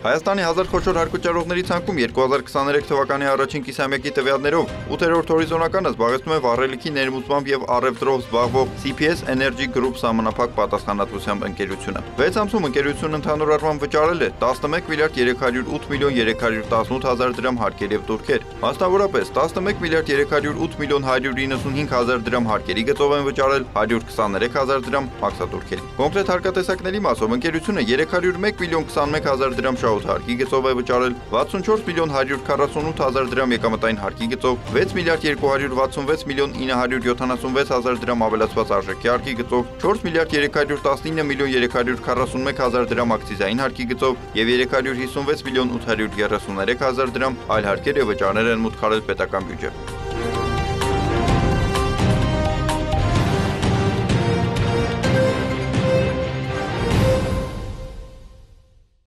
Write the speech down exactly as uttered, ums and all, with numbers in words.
Հայաստանի հազար խոշոր հարկոճարողների ցանկում երկու հազար քսաներեք թվականի առաջին կիսամյակի տվյալներով ութերորդ հորիզոնականը զբաղեցնում է վառելիքի ներմուծմամբ եւ առևտրով զբաղվող C P S Energy Group սահմանափակ պատասխանատվությամբ ընկերությունը։ վեց ամսում ընկերությունն ընդհանուր առմամբ վճարել է տասնմեկ միլիարդ երեք հարյուր ութ միլիոն երեք հարյուր տասնութ հազար դրամ հարկեր եւ տուրքեր։ Մասնավորապես տասնմեկ միլիարդ երեք հարյուր ութ միլիոն հարյուր իննսունհինգ հազար դրամ հարկերի գծով են վճարել հարյուր քսաներեք հազար դրամ մաքսատուրքերի։ Կոնկրետ հարկատեսակների մասով ընկերությունը երեք հարյուր մեկ միլիոն քսանմեկ հազար դրամ շահութարկի գծով է վճարել վաթսունչորս միլիոն հարյուր քառասունութ հազար դրամ եկամտային հարկի գծով, վեց միլիարդ երկու հարյուր վաթսունվեց միլիոն ինը հարյուր յոթանասունվեց հազար դրամ ավելացված արժեքի հարկի գծով, չորս միլիարդ երեք հարյուր տասնինը միլիոն երեք հարյուր քառասունմեկ հազար դրամ ակցիզային հարկի գծով եւ երեք հարյուր հիսունվեց միլիոն ութ հարյուր երեսուներեք հազար դրամ այլ հարկեր եւ վճարներ են մուտք արել պետական բյուջե։